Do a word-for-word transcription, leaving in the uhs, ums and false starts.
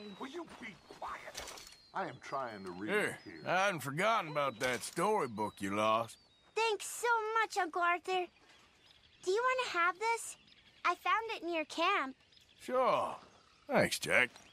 Will you be quiet? I am trying to read Here, here. I hadn't forgotten about that storybook you lost. Thanks so much, Uncle Arthur. Do you want to have this? I found it near camp. Sure. Thanks, Jack.